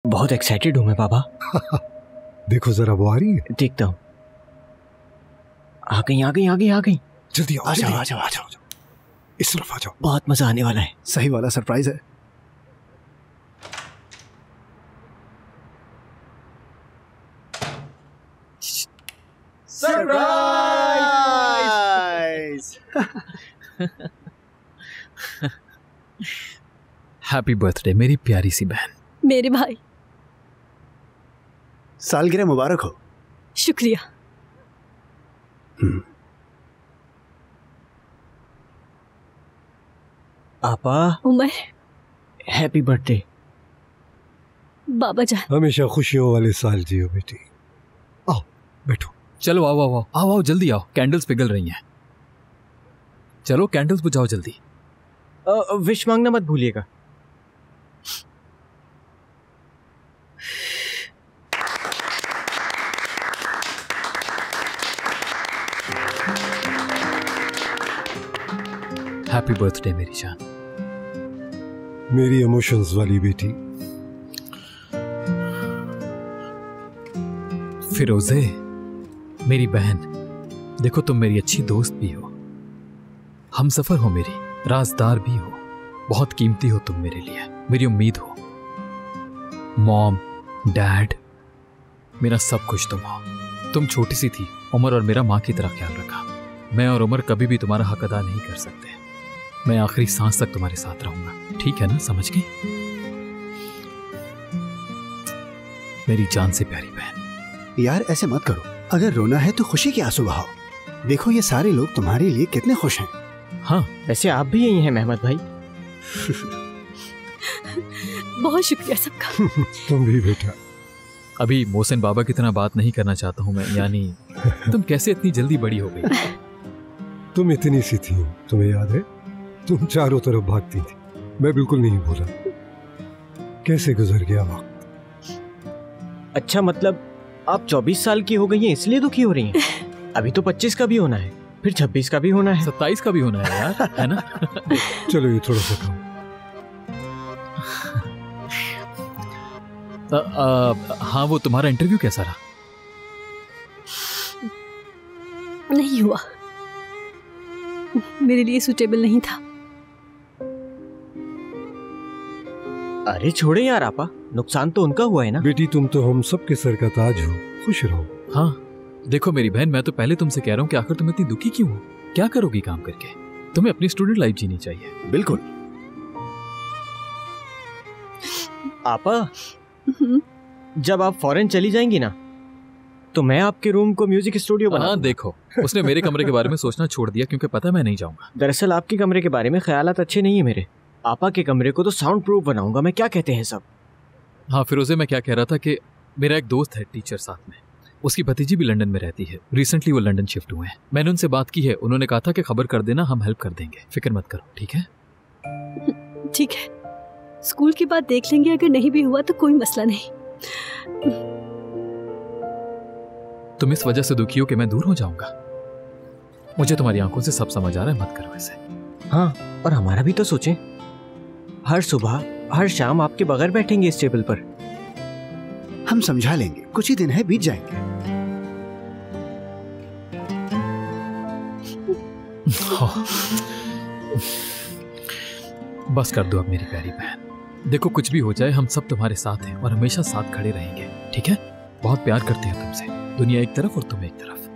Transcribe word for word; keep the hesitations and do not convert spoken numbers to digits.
बहुत एक्साइटेड हूँ मैं पापा। देखो जरा वो आ रही है। देखता हूँ। आ गई आ गई आ गई आ गई। जल्दी आओ, आ जाओ आ जाओ आ जाओ। इस तरफ आ जाओ। बहुत मजा आने वाला है। सही वाला सरप्राइज है। सरप्राइज। हैप्पी बर्थडे मेरी प्यारी सी बहन। मेरे भाई, सालगिरह मुबारक हो। शुक्रिया। आपा, उमर, हैप्पी बर्थडे। बाबा जान, हमेशा खुशियों वाले साल जियो बेटी। आओ बैठो। चलो आओ आओ आओ आओ आओ जल्दी आओ, कैंडल्स पिघल रही हैं। चलो कैंडल्स बुझाओ जल्दी। विश मांगना मत भूलिएगा। हैप्पी बर्थडे मेरी जान। मेरी इमोशंस वाली बेटी। फिरोजे मेरी बहन, देखो तुम मेरी अच्छी दोस्त भी हो, हम सफर हो मेरी, राजदार भी हो, बहुत कीमती हो तुम मेरे लिए, मेरी उम्मीद हो। मॉम, डैड, मेरा सब कुछ तुम हो। तुम छोटी सी थी, उमर और मेरा माँ की तरह ख्याल रखा। मैं और उमर कभी भी तुम्हारा हक अदा नहीं कर सकते। मैं आखिरी सांस तक तुम्हारे साथ रहूंगा, ठीक है ना? समझ गई मेरी जान से प्यारी बहन। यार ऐसे मत करो, अगर रोना है तो खुशी के आंसू बहाओ। देखो ये सारे लोग तुम्हारे लिए कितने खुश हैं। हाँ, वैसे आप भी यही हैं मेहमद भाई। बहुत शुक्रिया सबका। तुम भी बेटा। अभी मोहसिन बाबा की तरह बात नहीं करना चाहता हूँ मैं, यानी तुम कैसे इतनी जल्दी बड़ी हो गई? तुम इतनी सी थी, तुम्हें याद है? तुम चारों तरफ भागती थी, मैं बिल्कुल नहीं भूला। कैसे गुजर गया वक्त। अच्छा, मतलब आप चौबीस साल की हो गई हैं इसलिए दुखी हो रही हैं? अभी तो पच्चीस का भी होना है, फिर छब्बीस का भी होना है, सत्ताईस का भी होना है यार, है ना? चलो ये थोड़ा सा खाओ। आ, आ, हाँ, वो तुम्हारा इंटरव्यू कैसा रहा? नहीं हुआ, मेरे लिए सूटेबल नहीं था। अरे छोड़े यार आपा, नुकसान तो उनका हुआ है ना। बेटी तुम तो हम सबके सर का ताज हो, खुश रहो। हाँ देखो मेरी बहन, मैं तो पहले तुमसे कह रहा हूँ कि आखिर तुम इतनी दुखी क्यों हो? क्या करोगी काम करके? तुम्हें अपनी स्टूडेंट लाइफ जीनी चाहिए। बिल्कुल। आपा, जब आप फॉरेन चली जाएंगी ना, तो मैं आपके रूम को म्यूजिक स्टूडियो बना। हाँ देखो, उसने मेरे कमरे के बारे में सोचना छोड़ दिया क्योंकि पता मैं नहीं जाऊंगा। दरअसल आपके कमरे के बारे में ख्यालात अच्छे नहीं है मेरे। आपा के कमरे को तो साउंड प्रूफ बनाऊंगा मैं। क्या कहते हैं सब? हाँ फिरोजे, मैं क्या कह रहा था कि मेरा एक दोस्त है टीचर साथ में, उसकी भतीजी भी लंदन में रहती है। रिसेंटली वो लंदन शिफ्ट हुए हैं। मैंने उनसे बात की है, उन्होंने कहा था कि खबर कर देना, हम हेल्प कर देंगे, फिक्र मत करो, ठीक है? ठीक है, स्कूल की बात देख लेंगे, अगर नहीं भी हुआ तो कोई मसला नहीं। तुम इस वजह से दुखी हो कि मैं दूर हो जाऊंगा? मुझे तुम्हारी आंखों से सब समझ आ रहा है, मत करो ऐसे। हाँ, और हमारा भी तो सोचें, हर सुबह हर शाम आपके बगैर बैठेंगे इस टेबल पर। हम समझा लेंगे, कुछ ही दिन है, बीत जाएंगे। बस कर दो अब मेरी प्यारी बहन। देखो कुछ भी हो जाए, हम सब तुम्हारे साथ हैं और हमेशा साथ खड़े रहेंगे, ठीक है? बहुत प्यार करते हैं तुमसे, दुनिया एक तरफ और तुम एक तरफ।